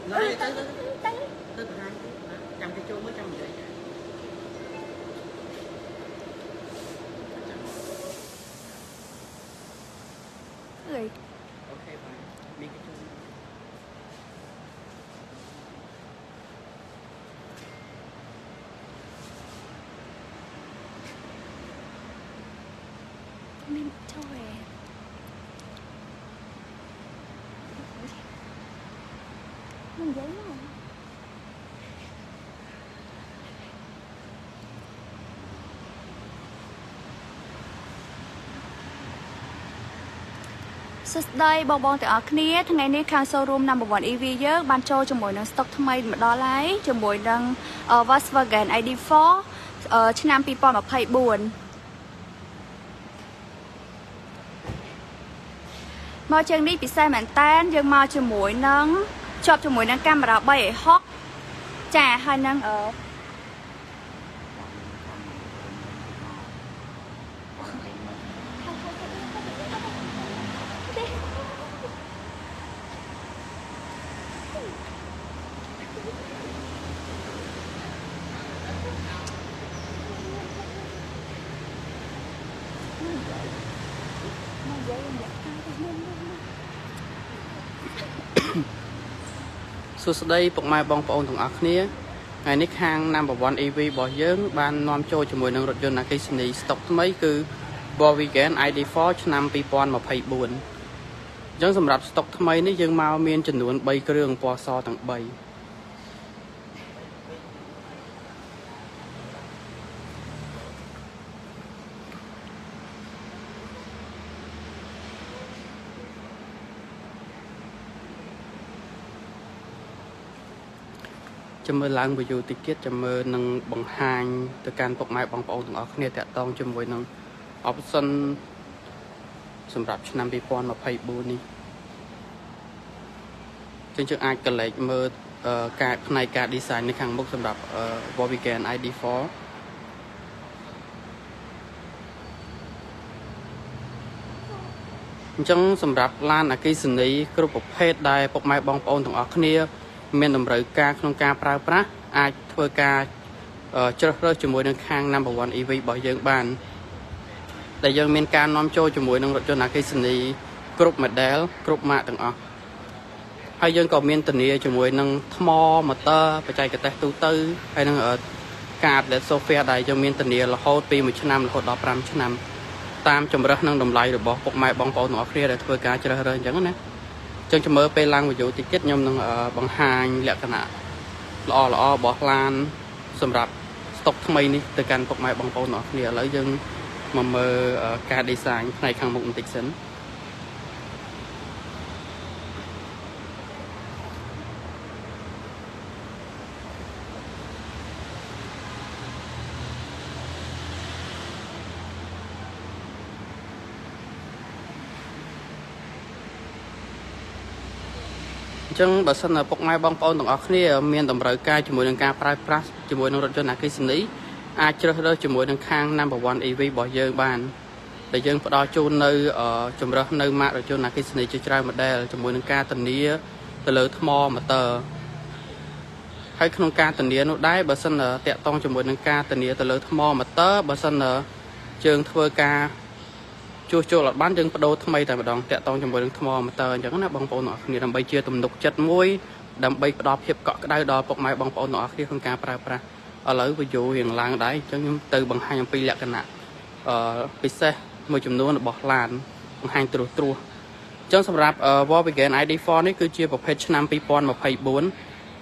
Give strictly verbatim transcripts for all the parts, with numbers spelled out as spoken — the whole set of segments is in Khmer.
Nói tới tới tới tới hai trăm cái chuông mới trăm vậy. Người Ok bạn, đi cái chuông. mình thôi mình giấy mà đây bong bong từ ở kia thằng ngày nay khang showroom number one e vê dớ ban cho cho mỗi năng stock thay mới mà đo lái cho mỗi năng Volkswagen i đê bốn trên năm people mà phải buồn mà chân đi bị sai màn tan nhưng mà cho mỗi năng chọc cho mỗi năng camera bay hot trà hai năng ở Số đây bọc mai bong bóng thằng ác nia ngày nick hang number one e vê bỏ dưỡng ban nom cho cho mùi nâng rột dân là cái sini stock mấy cứ Volkswagen i đê bốn năm hai không một bốn dân sầm rạp stock mấy ní dân mau miên trình nuôn bay cái đường po so thằng bay cho mơ lang bây giờ ticket cho mơ nâng bằng hàng từ can bọc mai bằng bóng ở kia tẹt tông cho mùi nâng option sầm rạp năm hai không một bốn ní trên chương ai cần lấy mơ cả này cả designใน ខាងមុខ សម្រាប់ Volkswagen i đê bốn អញ្ចឹងសម្រាប់ឡានអគ្គិសនីគ្រប់ប្រភេទដែលពុកម៉ែបងប្អូនទាំងអស់គ្នាមានតម្រូវការក្នុងការប្រើប្រាស់អាចធ្វើការជ្រើសរើសជាមួយនឹងខាង number one e vê របស់យើងបានដែលយើងមានការនាំចូលជាមួយនឹងរថយន្តអគ្គិសនីគ្រប់ model គ្រប់ mark ទាំងអស់ហើយយើងក៏មានធានាជាមួយនឹងថ្ម motor បច្ចេកទេសទូទៅហើយនឹងការ update software ដែលយើងមានធានារហូតពីមួយឆ្នាំរហូតដល់fiveឆ្នាំតាមចម្រើសនឹងតម្លៃរបស់ពុកម៉ែបងប្អូនទាំងអស់គ្នាដែលធ្វើការជ្រើសរើសអញ្ចឹងណាអញ្ចឹងជំរឿពេលឡើងវីដេអូតិចខ្ញុំនឹងបង្ហាញលក្ខណៈល្អល្អរបស់ឡានសម្រាប់ស្តុកថ្មីនេះទៅកាន់ពុកម៉ែបងប្អូនទាំងអស់គ្នាឥឡូវយើងមកមើលការ design ផ្នែកខាងមុខបន្តិចសិន ចឹងបើសិនពុកម៉ែបងប្អូនទាំងអស់គ្នាមានតម្រូវការជាមួយនឹងការប្រើប្រាស់ជាមួយនឹងរថយន្តអគ្គិសនីអាចជ្រើសរើសជាមួយនឹងខាង number one e vê របស់យើងបានដែលយើងផ្ដល់ជូននៅចម្រើសនៅម៉ាករថយន្តអគ្គិសនីជាច្រើន model ជាមួយនឹងការធានាទៅលើថ្ម motor ហើយក្នុងការធានានោះដែរបើសិនតាក់ទងជាមួយនឹងការធានាទៅលើថ្ម motor បើសិនយើងធ្វើការ ជួសជុលអត់បានយើងបដូរថ្មីតែម្ដងតាក់ទងជាមួយនឹងថ្ម motor អញ្ចឹងណាបងប្អូនទាំងអស់គ្នាដើម្បីជាទំនុកចិត្តមួយដើម្បីផ្ដល់ភាពកក់ក្ដៅដល់ពុកម៉ែបងប្អូនទាំងអស់គ្នាក្នុងការប្រើប្រាស់ឥឡូវវីដេអូរៀងឡើងដែរអញ្ចឹងខ្ញុំទៅបង្ហាញអំពីលក្ខណៈអឺពិសេសមួយចំនួនរបស់ឡានបង្ហាញត្រួសត្រាសអញ្ចឹងសម្រាប់ Volkswagen i đê bốn នេះគឺជាប្រភេទឆ្នាំtwo thousand twenty-four អ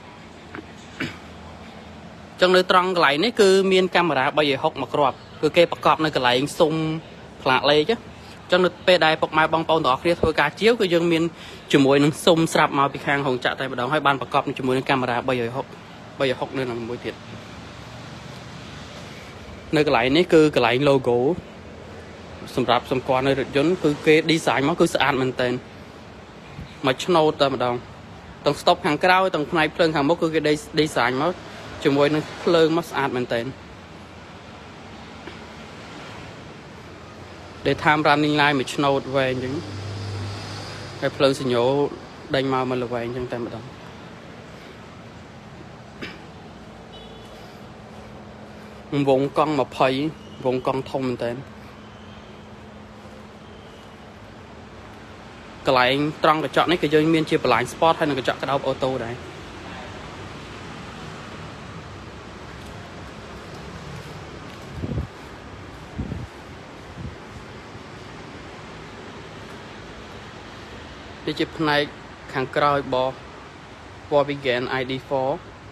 ញ្ចឹងនៅត្រង់កន្លែងនេះគឺមានកាមេរ៉ាthree sixtyមកគ្រាប់គឺគេប្រកបនៅកន្លែងស៊ុំផ្លាកលេខ ចឹងនៅពេលដែលពុកម៉ែបងប្អូនទាំងអស់គ្នាធ្វើការជាវគឺយើងមានជាមួយនឹងស៊ុំស្រាប់មកពីខាងហងចាក់តែម្ដងហើយបានប្រកបជាមួយនឹងកាមេរ៉ាthree sixty three sixtyនៅនឹងមួយទៀតនៅកន្លែងនេះគឺកន្លែង logo សម្រាប់សម្គាល់នៅរថយន្តគឺគេ design មកគឺស្អាតមែនតើមកឆ្នោតតែម្ដងទាំង stop ខាងក្រោយទាំងផ្នែកភ្លើងខាងមុខគឺគេ design មកជាមួយនឹងភ្លើងមកស្អាតមែនតើ để tham running line មួយឆ្នោតវែងអញ្ចឹងហើយភ្លើងសញ្ញោដេញមកមកលវែងអញ្ចឹងតែម្ដង អវងកង់ยี่สิบវងកង់ធំមែនតើកន្លែងត្រង់កញ្ចក់នេះគឺយើងមានជាបន្លាញ sport ហើយនឹងកញ្ចក់ក្តោបអូតូដែរនេះជាផ្នែកខាងក្រោយរបស់ Volkswagen ไอ ดี โฟร์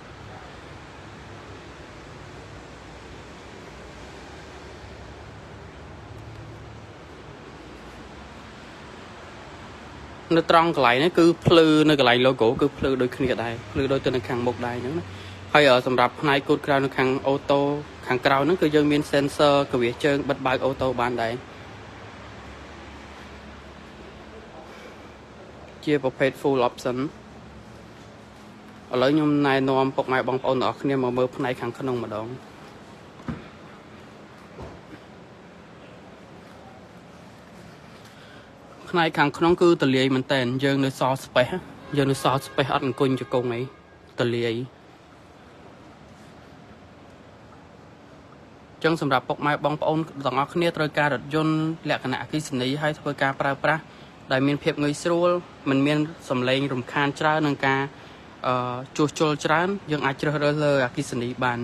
នៅត្រង់កន្លែងនេះគឺភ្លឺនៅកន្លែង logo គឺភ្លឺដូចគ្នាដែរភ្លឺដូចទៅនៅខាងមុខដែរអញ្ចឹងណាហើយសម្រាប់ផ្នែកគូតក្រៅនៅខាងអូតូខាងក្រៅហ្នឹងគឺយើងមាន sensor កវាសជើងបិទបើកអូតូបានដែរជាប្រភេទ full option ឥឡូវខ្ញុំណែនាំពុកម៉ែបងប្អូនទាំងអស់គ្នាមកមើលផ្នែកខាងក្នុងម្ដងផ្នែកខាងក្នុងគឺទលាយមែនតើយើងនៅសល់ space យើងនៅសល់ space អត់អង្គុញជង្គង់អីទលាយចឹងសម្រាប់ពុកម៉ែបងប្អូនទាំងអស់គ្នាត្រូវការរថយន្តលក្ខណៈអគ្គិសនីហើយធ្វើការប្រើប្រាស់ដែលមានភាពងាយស្រួលមិនមានសំឡេងរំខានច្រើននឹងការអឺជួសជុលច្រើនយើងអាចជ្រើសរើសលើអគ្គិសនីបាន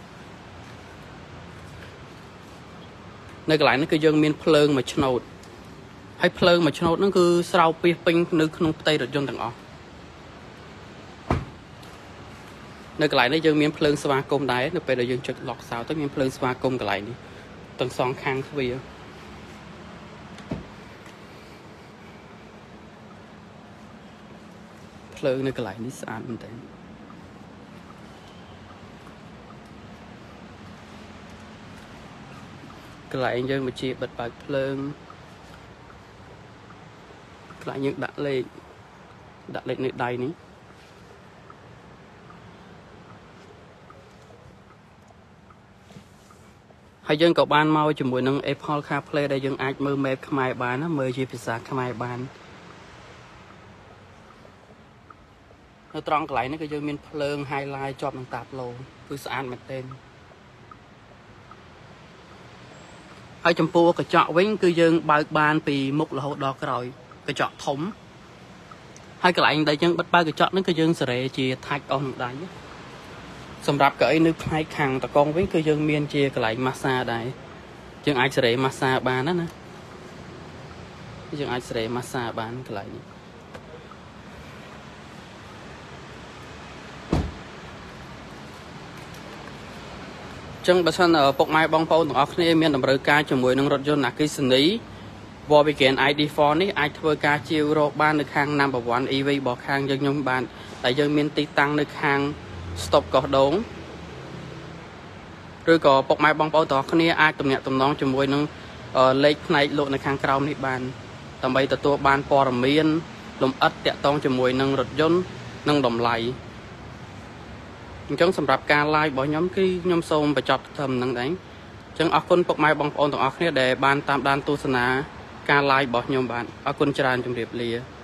នៅកន្លែងនេះគឺយើងមានភ្លើងមួយឆ្នូតហើយភ្លើងមួយឆ្នូតហ្នឹងគឺស្រោបពីពេញនៅក្នុងផ្ទៃរថយន្តទាំងអស់នៅកន្លែងនេះយើងមានភ្លើងស្វាគមន៍ដែរនៅពេលដែលយើងចុច lock sound ទៅមានភ្លើងស្វាគមន៍កន្លែងនេះទាំងសងខាងទ្វារភ្លើងនៅកន្លែងនេះស្អាតមែនតើកន្លែងយើងបញ្ជាបិទបើកភ្លើងកន្លែងយើងដាក់លេខដាក់លេខនៅដៃនេះហើយយើងក៏បានមកជាមួយនឹង Apple CarPlay ដែលយើងអាចមើល map ខ្មែរបានណាមើលជាភាសាខ្មែរបាននៅត្រង់កន្លែងនេះគឺយើងមានភ្លើង highlight ជាប់នឹងតាបឡូគឺស្អាតមែនទែនហើយចំពោះកញ្ចក់វិញគឺយើងបើកបានពីមុខរហូតដល់ក្រោយកញ្ចក់ធំហើយកន្លែងដែលយើងបិទបើកកញ្ចក់ហ្នឹងគឺយើងសេរីជាថាច់អស់នឹងដៃសម្រាប់កៅអីនៅផ្នែកខាងតកងវិញគឺយើងមានជាកន្លែងម៉ាស្សាដែរយើងអាចសេរីម៉ាស្សាបានណាណាយើងអាចសេរីម៉ាស្សាបានកន្លែងនេះចឹងបើសិនពុកម៉ែបងប្អូនទាំងអស់គ្នាមានតម្រូវការជាមួយនឹងរថយន្តអគ្គិសនី Volkswagen ไอ ดี โฟร์ នេះអាចធ្វើការជាវរកបាននៅខាង Number វ៉ាន់ อี វី របស់ខាងយើងខ្ញុំបានតែយើងមានទីតាំងនៅខាង stop កោះដូងឬក៏ពុកម៉ែបងប្អូនទាំងអស់គ្នាអាចទំនាក់ទំនងជាមួយនឹងលេខផ្នែកលោកនៅខាងក្រោមនេះបានដើម្បីទទួលបានព័ត៌មានលម្អិតតាក់ទងជាមួយនឹងរថយន្តនិងតម្លៃអញ្ចឹងសម្រាប់ការ live របស់ខ្ញុំគឺខ្ញុំសូមបញ្ចប់ត្រឹមហ្នឹងដែរអញ្ចឹងអរគុណពុកម៉ែបងប្អូនទាំងអស់គ្នាដែលបានតាមដានទស្សនាការ live របស់ខ្ញុំបាទអរគុណច្រើនជម្រាបលា